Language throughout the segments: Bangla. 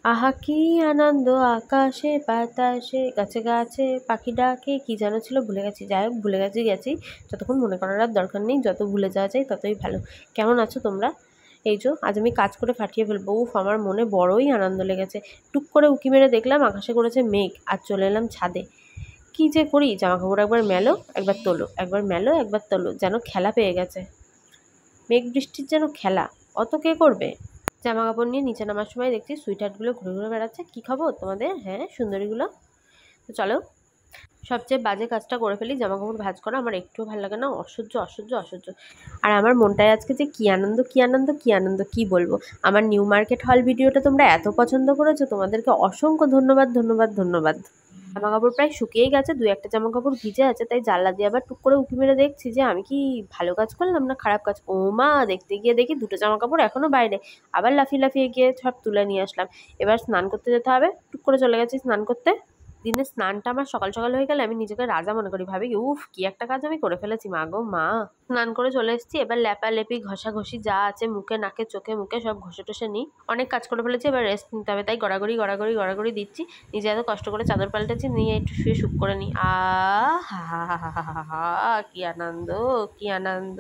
আহা কি আনন্দ আকাশে বাতাসে গাছে গাছে পাখি ডাকে, কি যেন ছিল ভুলে গেছি। যাই হোক, ভুলে গেছি যতক্ষণ মনে করার আর দরকার নেই, যত ভুলে যাওয়া যায় ততই ভালো। কেমন আছো তোমরা? এই যে আজ আমি কাজ করে ফাটিয়ে ফেলবো। উফ, আমার মনে বড়ই আনন্দ লেগেছে। টুক করে উঁকি মেরে দেখলাম আকাশে করেছে মেঘ, আর চলে এলাম ছাদে। কি যে করি, জামা কাপড় একবার মেলো একবার তোলো, একবার মেলো একবার তোলো, যেন খেলা পেয়ে গেছে। মেঘ বৃষ্টির যেন খেলা, অত কে করবে? জামা কাপড় নিয়ে নিচে নামার সময় দেখছি সুইটারগুলো ঘুরে ঘুরে বেড়াচ্ছে। কী খবর তোমাদের, হ্যাঁ সুন্দরীগুলো? তো চলো, সবচেয়ে বাজে কাজটা করে ফেলি, জামা কাপড় ভাঁজ করা। আমার একটুও ভালো লাগে না, অসহ্য অসহ্য অসহ্য। আর আমার মনটায় আজকে যে কী আনন্দ কী আনন্দ কী আনন্দ, কী বলবো। আমার নিউ মার্কেট হল ভিডিওটা তোমরা এত পছন্দ করেছো, তোমাদেরকে অসংখ্য ধন্যবাদ ধন্যবাদ ধন্যবাদ। জামা কাপড় প্রায় শুকিয়েই গেছে, দু একটা জামা কাপড় ভিজে আছে, তাই জানলা দিয়ে আবার টুক করে উঁকি মেরে দেখছি যে আমি কি ভালো কাজ করলাম না খারাপ কাজ। ও মা, দেখতে গিয়ে দেখি দুটো জামা কাপড় এখনো বাইরে। আবার লাফিয়ে লাফিয়ে গিয়ে সব তুলে নিয়ে আসলাম। এবার স্নান করতে যেতে হবে, টুক করে চলে গেছি স্নান করতে। দিনে স্নানটা আমার সকাল সকাল হয়ে গেলে আমি নিজেকে রাজা মনে করি, ভাবি উফ কি একটা কাজ আমি করে ফেলেছি, মা গো মা। স্নান করে চলে এসেছি, এবার লেপালেপি ঘষাঘষি যা আছে মুখে নাকে চোখে মুখে সব ঘষে টষে নিই। অনেক কাজ করে ফেলেছি, এবার রেস্ট নিতে হবে, তাই গড়াগড়ি গড়াগড়ি গড়াগড়ি দিচ্ছি। নিজে এত কষ্ট করে চাদর পাল্টেছি, নিয়ে একটু শুয়ে শুক করে নিই। হা হা হা হা হা হা, কি আনন্দ কি আনন্দ।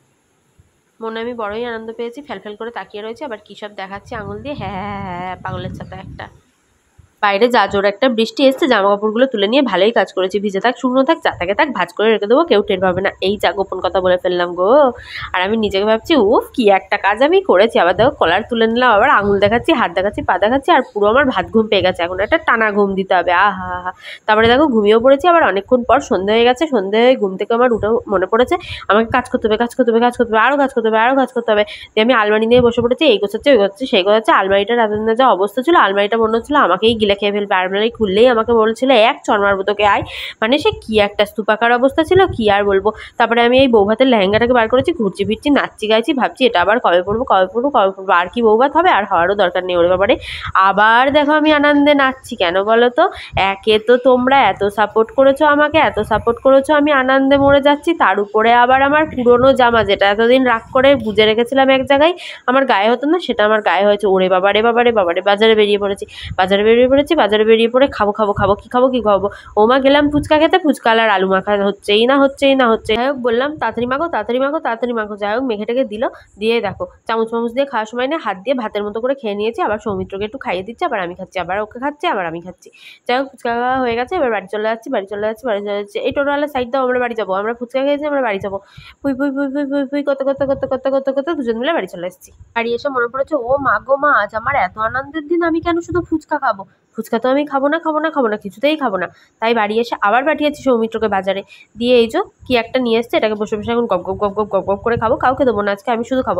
মনে আমি বড়ই আনন্দ পেয়েছি, ফ্যাল করে তাকিয়ে রয়েছে। আবার কী সব দেখাচ্ছি আঙুল দিয়ে, হ্যাঁ হ্যাঁ হ্যাঁ হ্যাঁ, পাগলের ছাতা একটা। বাইরে যা জোর একটা বৃষ্টি এসছে, জামা কাপড়গুলো তুলে নিয়ে ভালোই কাজ করেছি। ভিজে থাক শুকনো থাক যা থাকে থাক, ভাঁজ করে রেখে দেবো, কেউ টের পাবে না। এই যা গোপন কথা বলে ফেললাম গো। আর আমি নিজেকে ভাবছি উফ কি একটা কাজ আমি করেছি। আবার দেখো কলার তুলে নিলাম, আবার আঙুল দেখাচ্ছি, হাত দেখাচ্ছি, পা দেখাচ্ছি, আর পুরো আমার ভাত ঘুম পেয়ে গেছে। এখন একটা টানা ঘুম দিতে হবে, আহা হা। তারপরে দেখো ঘুমিয়েও পড়েছি। আবার অনেকক্ষণ পর সন্ধ্যে হয়ে গেছে, সন্ধ্যে হয়ে ঘুম থেকে আমার উঠেও মনে পড়েছে আমাকে কাজ করতে হবে কাজ করতে হবে কাজ করতে হবে, আরও কাজ করতে হবে আরও কাজ করতে হবে। দিয়ে আমি আলমারি নিয়ে বসে পড়েছি, এই গোছাচ্ছে ওই গোছাচ্ছে সেই গোছাচ্ছে। আলমারিটা রাতের না যা অবস্থা ছিল, আলমারিটা মনে হচ্ছিল আমাকেই গিলে খেয়ে ফেলবে। আলমারি খুললেই আমাকে বলছিল এক চড় মারবো তোকে, আয়। মানে সে কি একটা স্তূপাকার অবস্থা ছিল, কি আর বলবো। তারপরে আমি এই বৌভাতের লেহেঙ্গাটাকে বার করেছি, ঘুরছি ফিরছি নাচছি গাইছি, ভাবছি এটা আবার কবে পড়বো কবে পড়বো কবে পড়বো। আর কি বৌভাত হবে, আর হওয়ারও দরকার নেই ওরে বাবারে। আবার দেখো আমি আনন্দে নাচছি, কেন বলো তো? একে তো তোমরা এত সাপোর্ট করেছো আমাকে, এত সাপোর্ট করেছো, আমি আনন্দে মরে যাচ্ছি। তার উপরে আবার আমার পুরনো জামা, যেটা এতদিন রাগ করে গুজে রেখেছিলাম এক জায়গায়, আমার গায়ে হতো না, সেটা আমার গায়ে হয়েছে। ওরে বাবারে বাবারে বাবারে, বাজারে বেরিয়ে পড়েছি বাজারে বেরিয়ে পড়ে খাবো কি খাবো। ওমা গেলাম ফুচকা খেতে, ফুচকা আর আলু মাখা হচ্ছেই না। যাই হোক বললাম তাড়াতাড়ি মাখো তাড়াতাড়ি মাখো তাড়াতাড়ি মাখো। যাই হোক মেখেটাকে দিল, দিয়ে দেখো চামচ দিয়ে খাওয়ার সময় না হাত দিয়ে ভাতের মতো করে খেয়ে নিয়েছি। আবার সৌমিত্রকে একটু খাইয়ে দিচ্ছে, আবার আমি খাচ্ছি, আবার ওকে খাচ্ছি, আবার আমি খাচ্ছি। যাই হোক ফুচকা খাওয়া হয়ে গেছে, এবার বাড়ি চলে যাচ্ছি। এই টোটোওয়ালা সাইড দাও, আমরা বাড়ি যাবো, আমরা ফুচকা খেয়েছি আমরা বাড়ি যাবো। ফুই ফুই ফুই ফুই ফুই ফুই করতে দুজন মিলে বাড়ি চলে এসেছি। বাড়ি এসে মনে পড়েছে ও মা গো মা, আজ আমার এত আনন্দের দিন, আমি কেন শুধু ফুচকা খাবো? ফুচকা তো আমি খাবো না, কিছুতেই খাবো না। তাই বাড়ি এসে আবার পাঠিয়েছি সৌমিত্রকে বাজারে, দিয়ে এই যে কি একটা নিয়ে এসছে, এটাকে বসে বসে এখন গপ গপ গপ গপ গপ গপ করে খাবো। কাউকে দেবো না আজকে, আমি শুধু খাবো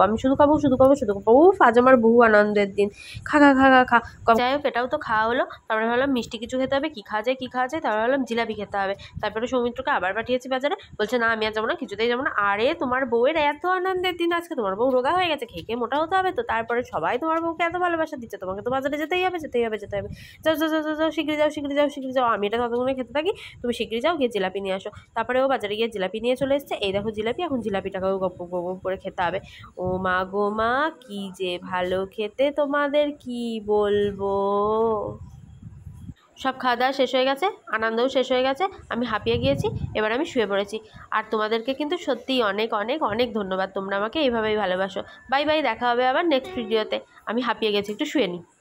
উফ আজ আমার বহু আনন্দের দিন। খা খা খা খা খা। যাই হোক এটাও তো খাওয়া হলো। তারপরে ভাবলাম মিষ্টি কিছু খেতে হবে, কি খাওয়া যায়। তারপরে ভাবলাম জিলাপি খেতে হবে। তারপরে সৌমিত্রকে আবার পাঠিয়েছি বাজারে, বলছে না আমি আর যাবো না, কিছুতেই যাবো না। আরে তোমার বউয়ের এত আনন্দের দিন আজকে, তোমার বউ রোগা হয়ে গেছে, খেয়ে মোটা হতে হবে তো। তারপরে সবাই তোমার বউকে এত ভালোবাসা দিচ্ছে, তোমাকে তো বাজারে যেতেই হবে যাও যাও যাও যাও শিগগিরি যাও। আমি এটা ততক্ষণে খেতে থাকি, তুমি শিগগিরি যাও, গিয়ে জিলাপি নিয়ে আসো। তারপরে ও বাজারে গিয়ে জিলাপি নিয়ে চলে এসেছে। এই দেখো জিলাপি, এখন জিলাপিটাকেও গপ গপ গপ করে খেতে হবে। ও মা গো মা, কি যে ভালো খেতে, তোমাদের কি বলবো। সব খাওয়া দাওয়া শেষ হয়ে গেছে, আনন্দও শেষ হয়ে গেছে, আমি হাঁপিয়ে গিয়েছি। এবার আমি শুয়ে পড়েছি। আর তোমাদেরকে কিন্তু সত্যিই অনেক অনেক অনেক ধন্যবাদ, তোমরা আমাকে এইভাবেই ভালোবাসো। বাই বাই, দেখা হবে আবার নেক্সট ভিডিওতে। আমি হাঁপিয়ে গেছি, একটু শুয়ে নিই।